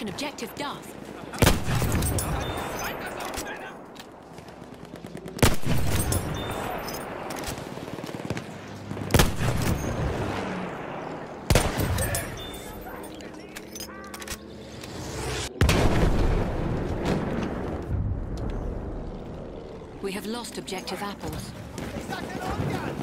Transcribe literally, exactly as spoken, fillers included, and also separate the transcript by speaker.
Speaker 1: taken objective Duff.
Speaker 2: We have lost objective apples.
Speaker 3: Ich sag den Umgang!